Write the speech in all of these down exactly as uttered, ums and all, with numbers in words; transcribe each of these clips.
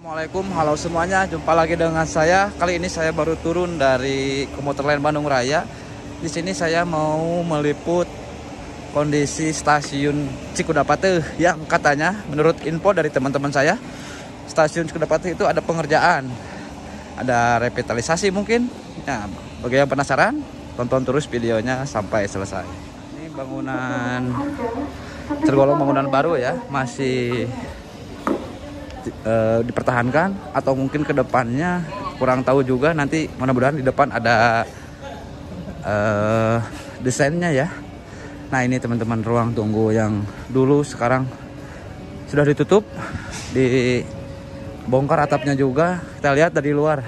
Assalamualaikum, halo semuanya. Jumpa lagi dengan saya. Kali ini saya baru turun dari komuter lain Bandung Raya. Di sini saya mau meliput kondisi stasiun Cikudapati yang katanya menurut info dari teman-teman saya, stasiun Cikudapati itu ada pengerjaan, ada revitalisasi mungkin. Nah, bagi yang penasaran, tonton terus videonya sampai selesai. Ini bangunan tergolong bangunan baru ya, masih Uh, dipertahankan atau mungkin kedepannya kurang tahu juga. Nanti mudah-mudahan di depan ada uh, desainnya ya. Nah ini teman-teman ruang tunggu yang dulu sekarang sudah ditutup, dibongkar atapnya juga. Kita lihat dari luar.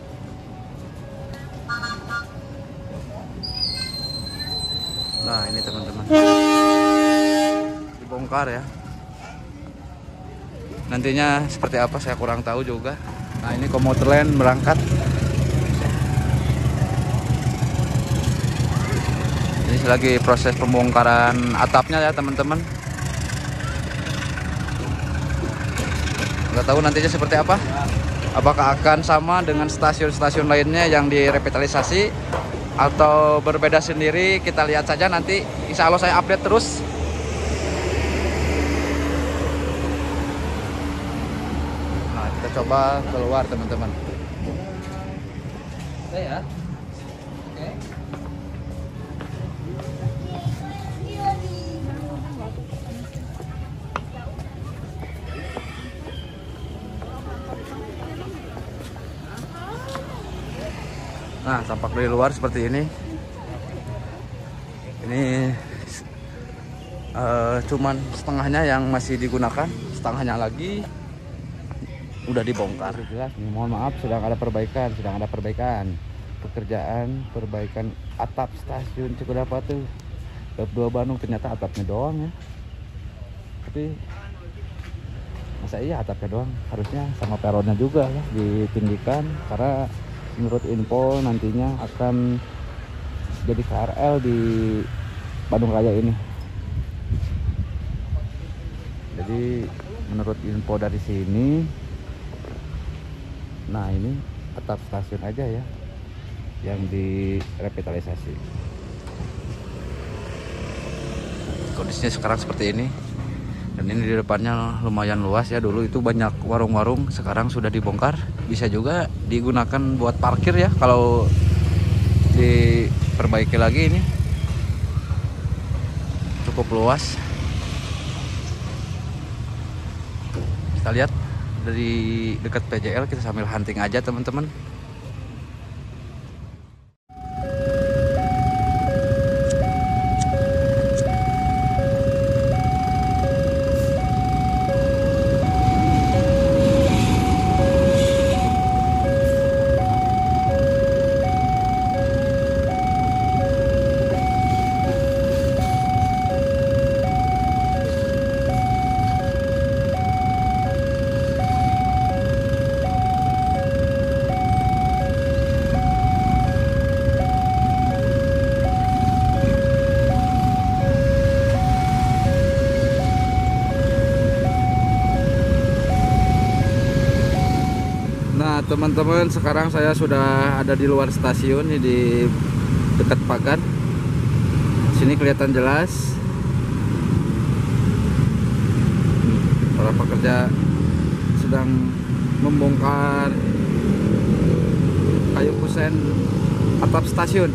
Nah ini teman-teman dibongkar ya. Nantinya seperti apa saya kurang tahu juga. Nah ini komuter lain berangkat. Ini lagi proses pembongkaran atapnya ya teman-teman. Nggak tahu nantinya seperti apa. Apakah akan sama dengan stasiun-stasiun lainnya yang direvitalisasi atau berbeda sendiri? Kita lihat saja nanti. Insya Allah saya update terus. Kita coba keluar teman-teman. Oke ya. Oke. Nah, tampak dari luar seperti ini. Ini uh, cuman setengahnya yang masih digunakan, setengahnya lagi udah dibongkar. Jelas nih, mohon maaf, sedang ada perbaikan, sedang ada perbaikan, pekerjaan perbaikan atap stasiun Cikudapati Daup dua Bandung. Ternyata atapnya doang ya, tapi masa iya atapnya doang, harusnya sama peronnya juga ya ditinggikan, karena menurut info nantinya akan jadi K R L di Bandung Raya ini. Jadi menurut info dari sini, nah ini atap stasiun aja ya yang direvitalisasi. Kondisinya sekarang seperti ini. Dan ini di depannya lumayan luas ya. Dulu itu banyak warung-warung, sekarang sudah dibongkar. Bisa juga digunakan buat parkir ya kalau diperbaiki lagi. Ini cukup luas. Kita lihat dari dekat P J L, kita sambil hunting aja teman-teman. Teman-teman, sekarang saya sudah ada di luar stasiun, ini di dekat pagar. Sini kelihatan jelas para pekerja sedang membongkar kayu kusen atap stasiun.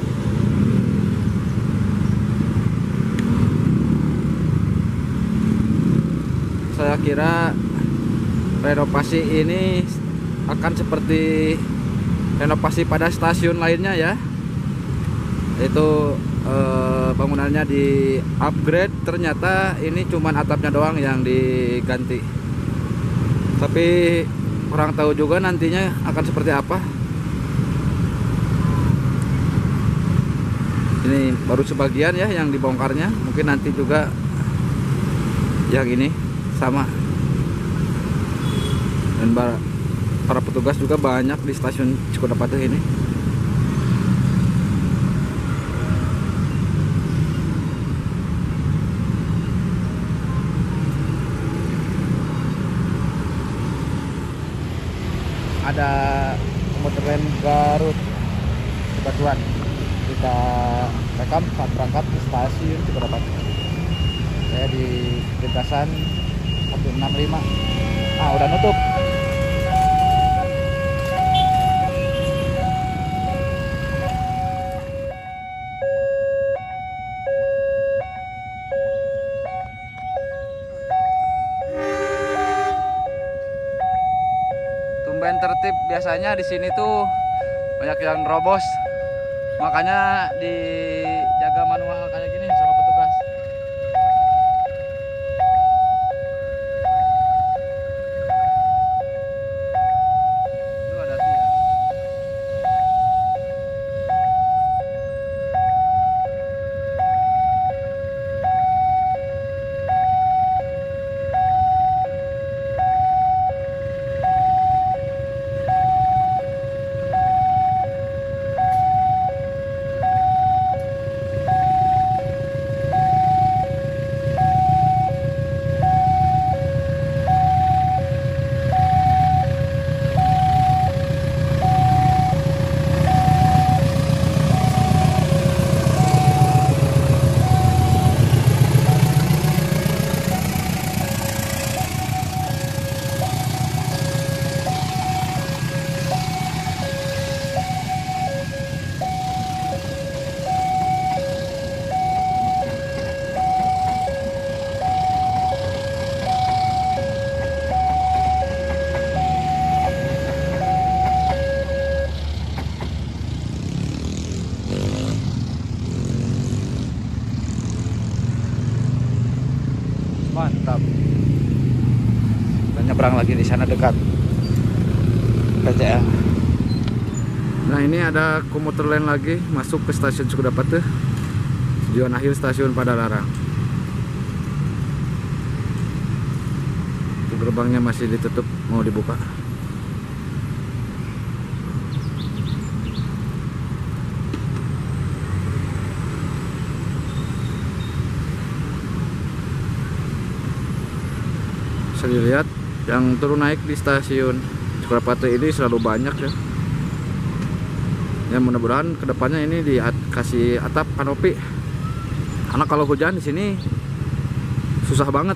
Saya kira renovasi ini akan seperti renovasi pada stasiun lainnya ya, yaitu eh, bangunannya di upgrade. Ternyata ini cuman atapnya doang yang diganti, tapi kurang tahu juga nantinya akan seperti apa. Ini baru sebagian ya yang dibongkarnya, mungkin nanti juga yang ini sama. Dan para petugas juga banyak di stasiun Cikudapati ini. ada komuter lain Garut Batuan. Kita rekam saat berangkat ke stasiun Cikodapati. Saya di lintasan satu enam lima. Nah, udah nutup. Tumben tertib, biasanya di sini tuh banyak yang robos. Makanya dijaga manual kayak gini sama petugas. Itu ada sih ya. Mantap. Dan nyebrang lagi di sana dekat P C L. Nah, ini ada komuter lain lagi masuk ke stasiun Cikodapati. Tujuan akhir stasiun Padalarang. Itu gerbangnya masih ditutup, mau dibuka. Bisa dilihat yang turun naik di stasiun Cikodapati ini selalu banyak ya. Ya mudah-mudahan kedepannya ini dikasih atap kanopi. Karena kalau hujan di sini susah banget.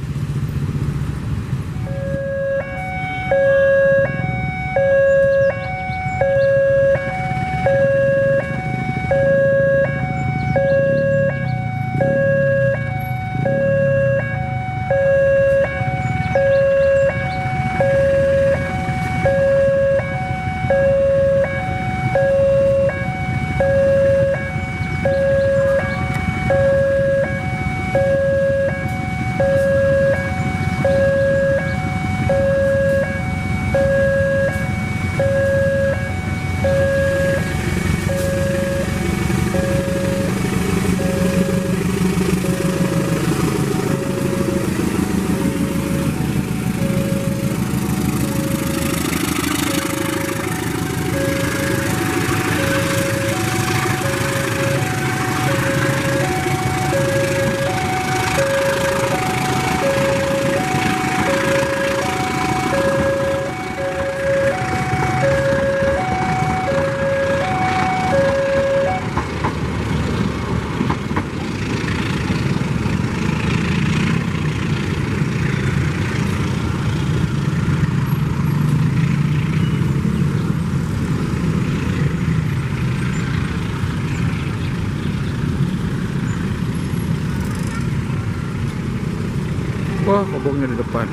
Wah, kobongnya di depan.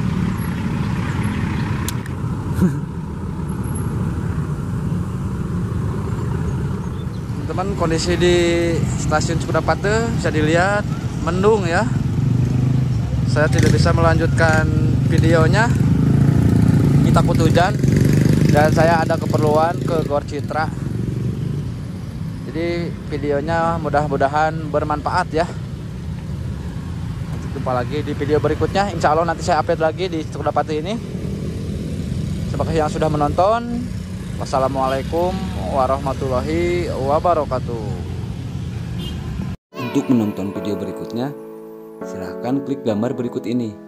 Teman-teman, kondisi di stasiun Cikodapati bisa dilihat mendung ya. Saya tidak bisa melanjutkan videonya. Ini takut hujan dan saya ada keperluan ke Gor Citra. Jadi videonya mudah-mudahan bermanfaat ya. Jumpa lagi di video berikutnya. Insya Allah nanti saya update lagi di Cikodapati ini. Terima kasih yang sudah menonton. Wassalamualaikum warahmatullahi wabarakatuh. Untuk menonton video berikutnya, silahkan klik gambar berikut ini.